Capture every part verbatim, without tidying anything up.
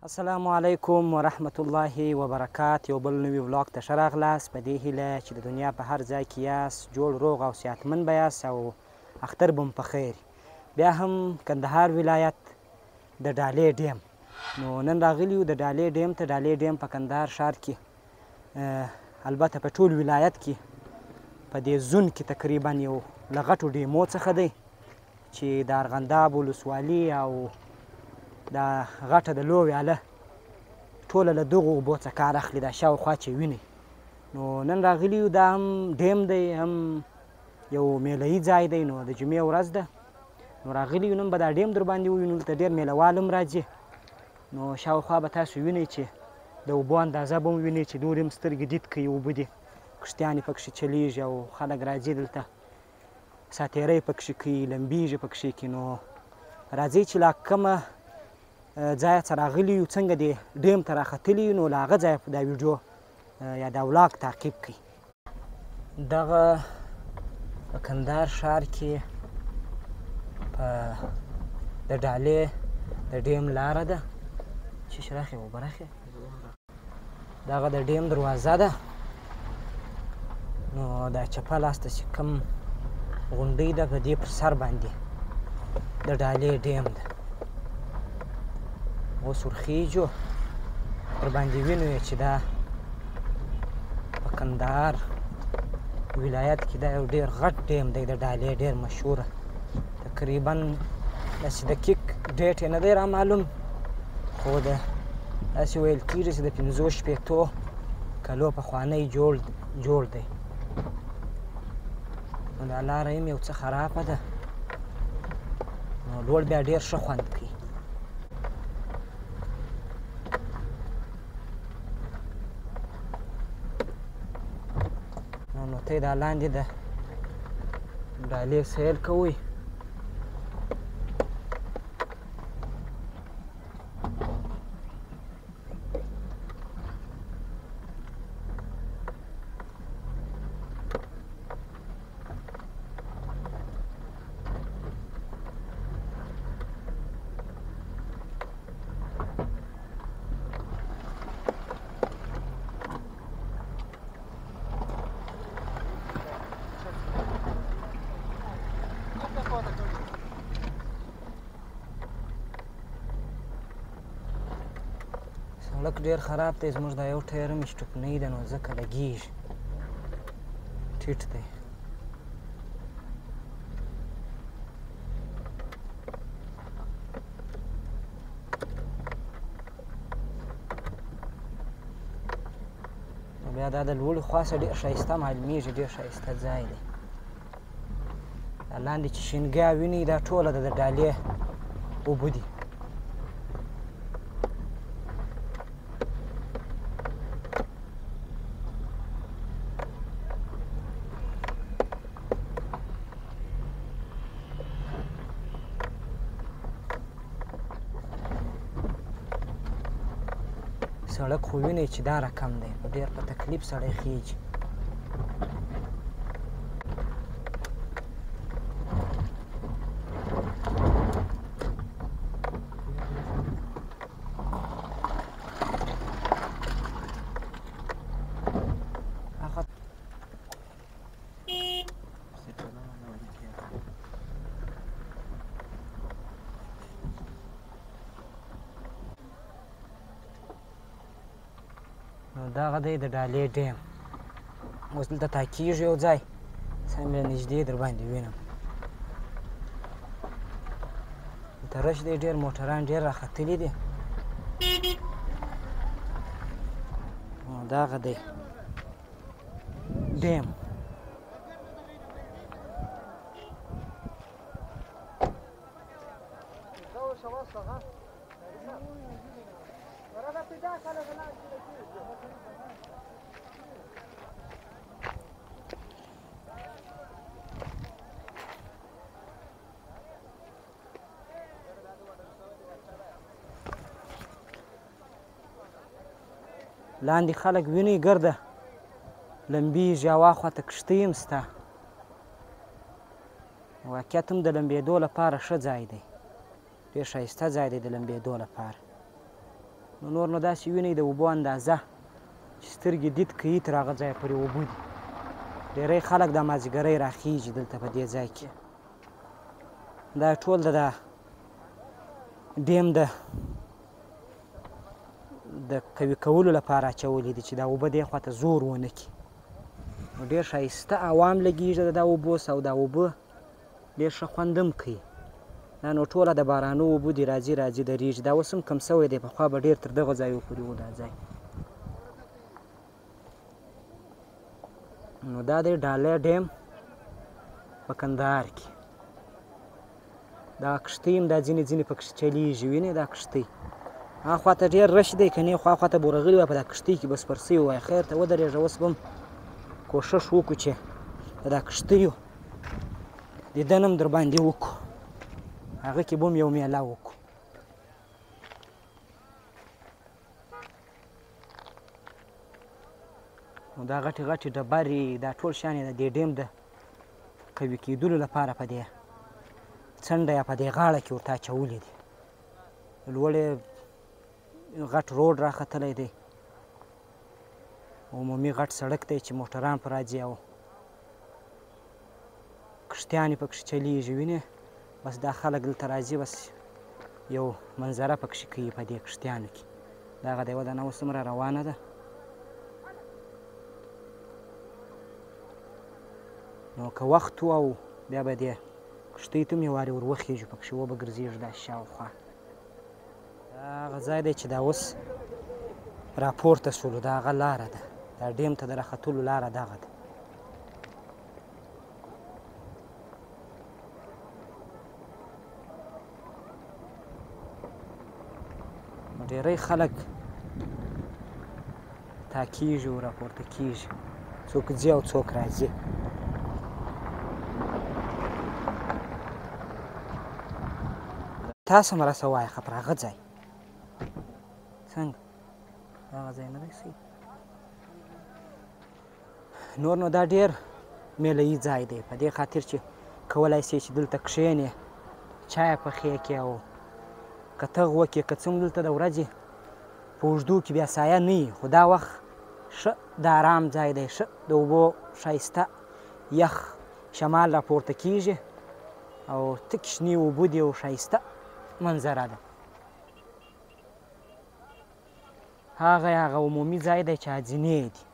السلام علیکم ورحمت الله وبرکات. یو بل نوي ولاګ ته ښه راغلاست په دې هیله چې د دنیا په هر ځای کې یاست جوړ روغ او صحتمند به یاست او اختر به مو په خیر. بیا هم کندهار ولایت د ډالۍ ډیم. نو نن راغلي یو د ډالۍ ډیم ته. ډالۍ ډیم په کندهار ښار کې البته په ټول ولایت کې په دې زون کې تقریبا یو له غټو ډیمو څخه دی چې د ارغنداب ولسوالي او دا غټه د لو ویاله ټوله له دغو اوبو څخه کار اخلي، دا شاوخوا چې وینئ. نو نن راغلي یو، دا هم ډیم دی هم یو میله یي ځای دی. نو د جمعې ورځ ده، نو راغلي یو نن به دا ډیم در باندې ووینو. دلته ډېر میله وال هم راځي. نو شاوخوا به تاسو وینئ چې د اوبو اندازه به هم وینئ چې نورې هم سترګې دید کوي. اوبه دي، کښتیانې پکښې چلیږي او خلک راځي دلته ساتیرۍ پکښې کوي، لمبیږي پکښې کې. نو راځئ چې لا کومه ځایه څخه راغلي یو، څنګه دې ډیم ته راختلي یو، نو له هغه ځایه دا ویډیو یا دا ولاګ تعقیب کړئ. دغه په کندهار ښار کې په د ډالۍ د ډیم لاره ده چې شراخې اوبه راخې، دغه د ډیم دروازه ده. نو دا چپه لاس ته چې کوم غونډۍ ده په دې پر سر باندې د ډالۍ ډیم ده. اوس ورخیږو پر باندې وینو چې دا په کندهار ولایت کې دا یو ډېر غټ ډیم دی د ډالۍ، ډېر مشهوره. تقریبا داسې دقیق ډیټ یې نه دی را معلوم، خو د داسې ویل کېږي چې د پنځو شپېتو کلو پخوانی جوړ جوړ دی. نو دا لاره هم یو څه خرابه ده، نو لوړ بیا ډېر ښه خوند کوي. نو ته دا لاندې د ډالۍ سیل کوئ. سړک ډېر خراب دی، زموږ دا یو ټایر هم شټوپنۍ ده، نو ځکه لګېږي، ټیټ دی. نو بیا دا د لوړې خوا څخه ډېر ښایسته معلومېږي، ډېر ښایسته ځای دی. دا لاندې چې شینګیا وینئ دا ټوله د ډالۍ اوبه دي. سړک خو وینئ چې دا رقم دی، نو ډېر په تکلیف سړی خیږي. نو دغه دی د ډالۍ ډیم. اوس دلته تاکېږي یو ځای، څنګه نږدې در باندې وینم. دلته رش دی، ډېر موټران ډېر راختلي دي. نو دغه دی ډیم. لاندې خلک وینئ ګرده لمبیږي، هواخواته کښتۍ هم شته. واقعیت هم د لمبېدو لپاره ښه ځای دی، ډېر ښایسته ځای دی د لمبېدو لپاره. نو نور نو داسې وینئ د اوبو اندازه چې سترګې دید کوي تر هغه ځایه پورې اوبه دي. ډېری خلک د مازدیګرۍ راخیږي دلته په دې ځای کې. دا ټول د دا ډیم د د قوي کولو لپاره اچولي دي چې دا اوبه دې خواته زور ونه کړي. نو ډېر ښایسته عوام لګېږي د دا اوبو او دا اوبه ډېر ښه خوند هم کوي. دا نو ټوله د بارانو اوبه دي، راځي راځي درېږي. دا اوس هم کم سوی دی، پخوا به ډېر تر دغه ځایو پورې و دا ځای. نو دا دی ډالی ډیم په کندهار کې. دا کښتۍ هم دا ځینې ځینې پکښې چلیږي، وینې دا کښتۍ. هغه خواته ډېر رش دی، که نه خوا خواته به ورغلي وای په دا کښتۍ کې به سپر سوي وای. خیر ته ودرېږه. اوس به هم کوښښ وکړو چې د دا کښتیو دیدن هم در باندې وکړو، هغه کې به هم یو میله وکړو. نو دا غټې غټې ډبرې دا ټول شیان یې د دې ډیم د قوي کېدلو لپاره په دې څنډه یا په دې غاړه کې ورته اچولي دي. لوړې غټ روډ راختلی دی، عمومي غټ سړک دی چې موټران په راځي او کښتیانې پکښې چلیږي، وینې. بس دا خلک دلته راځي، بس یو منظره پکښې کوي په دې کښتیانو کې. دغه د یوه دانه اوس څومره روانه ده. نو که وخت و او بیا به دې کښتۍ ته هم یو وارې ور وخېږو پکښې وبه ګرځېږو داسې شاوخوا. دا هغه ځای دی چې دا اوس راپورته شولو، دا هغه لاره ده. دا ډیم ته د راختلو لاره دغه ده. ډېری خلک تاکېږي او راپورته کېږي، څوک ځي او څوک راځي. تاسو هم راسه وایه ښه پر هغه ځای څنګه هغه ځای نه دی صحیح. نور نو دا ډېر میله یي ځای دی، په دې خاطر چې کولی سې چې دلته کښېنې، چای پخې کړې او کتغ وکړې. که څه هم دلته د ورځې په اوږدو کې بیا سایه نه وي، خو دا وخت ښه د ارام ځای دی، ښه د اوبو ښایسته یخ شمال راپورته کېږي او تکې شنې اوبه دي او ښایسته منظره ده. هغه هغه عمومي ځای دی چې هځینې دي.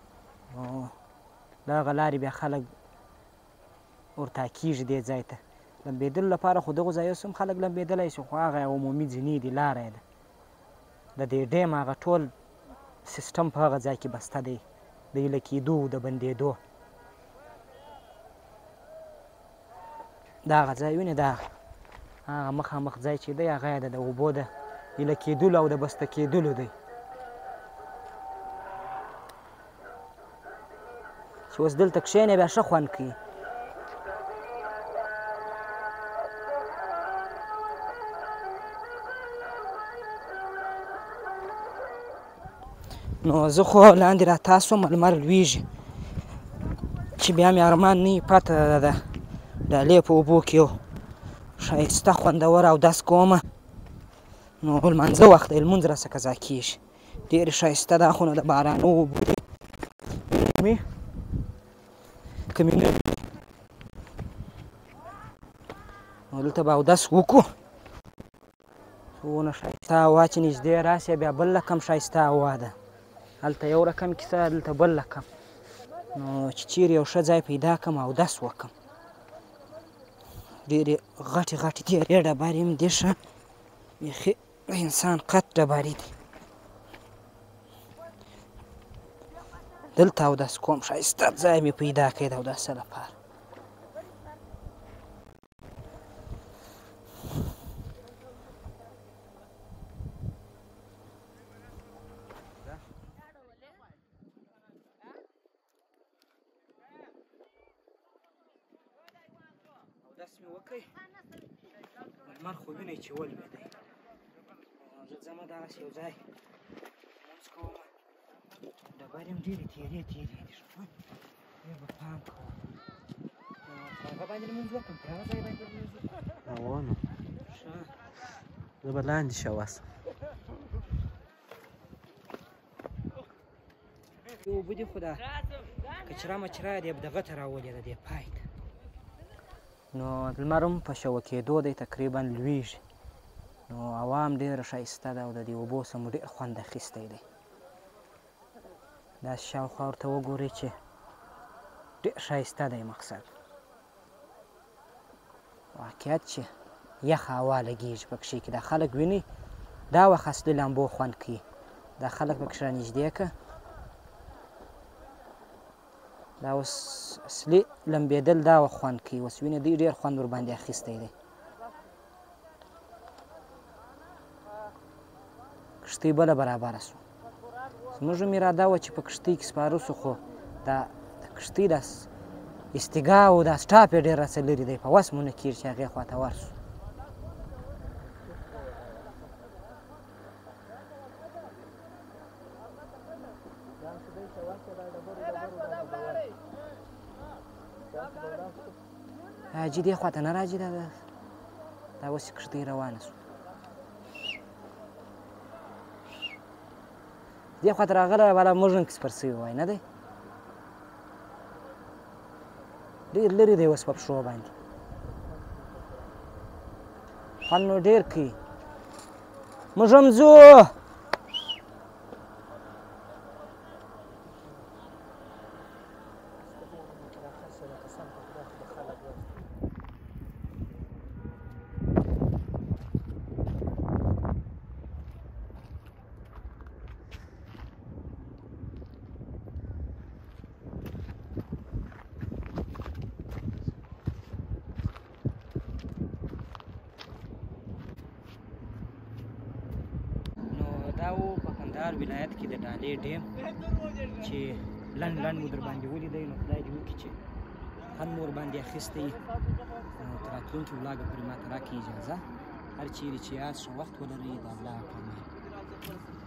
دغه لارې بیا خلک ورتاکېږي دې ځای ته. لمبېدلو لپاره خو دغو ځایو هم خلک لمبېدلی شي، خو هغه عمومي ځینې دي، لاره یې ده. د دې ډیم هغه ټول سیسټم په هغه ځای کې بسته دی، د ایله کېدو د بندېدو. دا هغه ځای وینې، دا هغه مخامخ ځای چې دی هغه یې د اوبو د ایله کېدلو او د بسته کېدلو دی، چې اوس دلته کښېنې بیا ښه خوند کوي. نو زه خو لاندې راتاس وم، لمر لویږي چې بیا مې ارمان نه وي پاته د ډالۍ په اوبو کې یو ښایسته خوندور اودس کومه. نو لمانځه وخت دی، لمونځ راسه قضا کېږي. ډېرې ښایسته دا خو نو د بارانو اوبه دي، مې که مې نه نو دلته به اودس وکړو. څونه ښایسته هوا چې نږدې راسې بیا بل رقم ښایسته هوا ده. هلته یو رقم کیسه، دلته بل رقم. نو چې چیرې یو ښه ځای پیدا کړم اودس وکړم. ډېرې غټې غټې تېرې ډبرې هم دي، ښه بیخي د انسان قد ډبرې دي. دلته اودس کوم، ښایسته ځای مې پیدا کړی د اودسه لپاره. اودس مې وکړی، لمر خو وینئ چې ولوېدی. زه ځمه دغسې یو ځای لمونځ کومه. ډبرې هم ډېرې تېرې تېرې دي، ښه ډېر به پام کوم. په هغه باندې لمونځ وکړم، پر هغه ځای باندې لمونځ وکړم. هو نو ښه زه به لاندې شه وسم. اوبه دي خو دا کچره مچره یې دغه ته راولې ده دې پای ته نو لمر هم په شوه کېدو دی تقریبا لویږي نو عوام ډېره ښایسته ده او د دې اوبو څخه مو ډېر خوند اخیستی دی داسې شاوخوا ورته وګورئ چې ډېر ښایسته دی مقصد واقعیت چې یخه هوا لګېږي پکښې کې دا خلک ویني دا وخت اصلي لامبو خوند کوي دا خلک پکښې رانږدې که دا اوس اصلي لمبېدل دا وخت خوند کوي اوس وینې دوی ډېر خوند ورباندې اخیستی دی کښتۍ بله برابره سو زموږ هم اراده وه چې په کښتۍ کې سپاره سو خو دا د کښتۍ دا استګا او دا سټاپ یې ډېر راڅه لرې دی په وس مو نه کېږي چې هغې خواته ورسو حاجي دې خواته نه راځي دا دا اوس یې کښتۍ روانه سوه دې خواته راغلی والا موږ هم کې سپر سوي وای نه دی ډېر لرې دی اوس په پښو باندې خوند نو ډېر کوي موږ هم ځو دا و په کندهار ولایت کې د ډالې ډیم چې لنډ لنډ مو در باندې ولیدی نو خدای دې وکړي چې خوند مو ورباندې اخیستی نو تر راتلونکي ولاګه پورې ماته راکړي اجازه هر چیرې چې یاست ښه وخت ولرئ د الله په امان